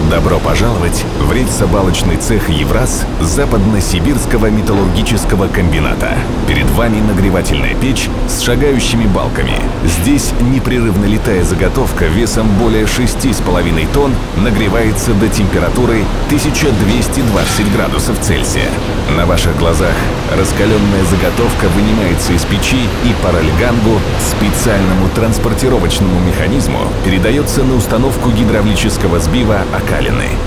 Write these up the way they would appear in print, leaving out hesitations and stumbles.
Добро пожаловать в рельсобалочный цех «Евраз» Западно-Сибирского металлургического комбината. Перед вами нагревательная печь с шагающими балками. Здесь непрерывно литая заготовка весом более 6,5 тонн нагревается до температуры 1220 градусов Цельсия. На ваших глазах раскаленная заготовка вынимается из печи и по рольгангу специальному транспортировочному механизму передается на установку гидравлического сбива окалины.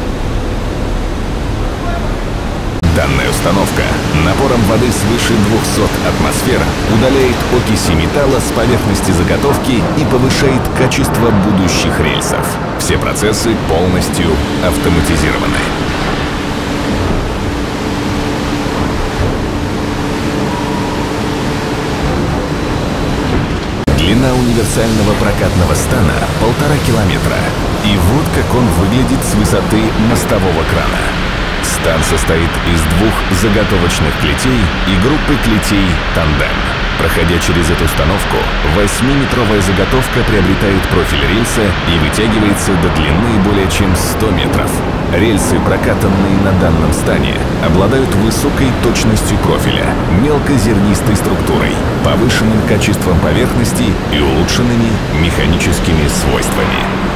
Данная установка напором воды свыше 200 атмосфер удаляет окиси металла с поверхности заготовки и повышает качество будущих рельсов. Все процессы полностью автоматизированы. Длина универсального прокатного стана 1,5 километра. И вот как он выглядит с высоты мостового крана. Стан состоит из 2 заготовочных клетей и группы клетей «Тандем». Проходя через эту установку, 8-метровая заготовка приобретает профиль рельса и вытягивается до длины более чем 100 метров. Рельсы, прокатанные на данном стане, обладают высокой точностью профиля, мелкозернистой структурой, повышенным качеством поверхности и улучшенными механическими свойствами.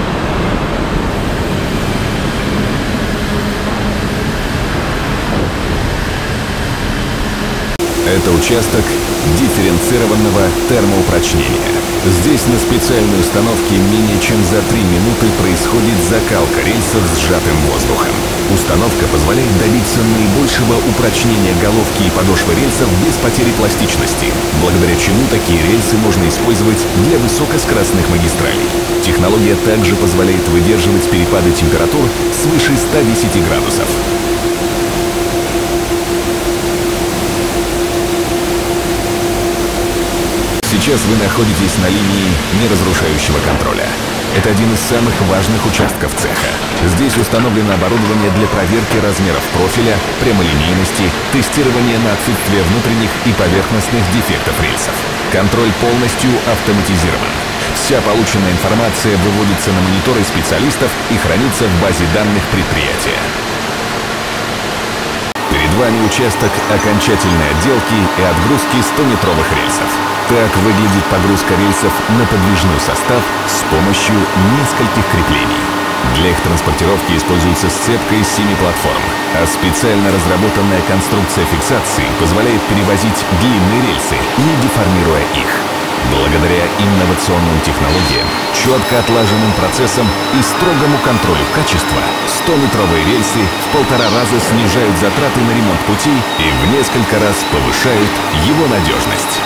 Это участок дифференцированного термоупрочнения. Здесь на специальной установке менее чем за 3 минуты происходит закалка рельсов сжатым воздухом. Установка позволяет добиться наибольшего упрочнения головки и подошвы рельсов без потери пластичности, благодаря чему такие рельсы можно использовать для высокоскоростных магистралей. Технология также позволяет выдерживать перепады температур свыше 110 градусов. Сейчас вы находитесь на линии неразрушающего контроля. Это один из самых важных участков цеха. Здесь установлено оборудование для проверки размеров профиля, прямолинейности, тестирования на отсутствие внутренних и поверхностных дефектов рельсов. Контроль полностью автоматизирован. Вся полученная информация выводится на мониторы специалистов и хранится в базе данных предприятия. Перед вами участок окончательной отделки и отгрузки 100-метровых рельсов. Так выглядит погрузка рельсов на подвижной состав с помощью нескольких креплений. Для их транспортировки используется сцепка из 7 платформ, а специально разработанная конструкция фиксации позволяет перевозить длинные рельсы, не деформируя их. Благодаря инновационным технологиям, четко отлаженным процессам и строгому контролю качества, 100-метровые рельсы в 1,5 раза снижают затраты на ремонт путей и в несколько раз повышают его надежность.